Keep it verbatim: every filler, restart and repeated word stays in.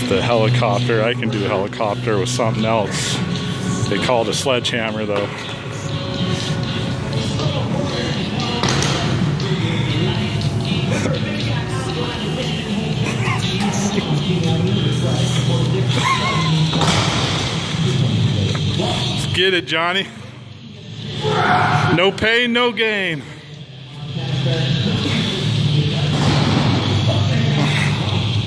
the helicopter. I can do a helicopter with something else. They call it a sledgehammer though. Let's get it, Johnny. No pain, no gain.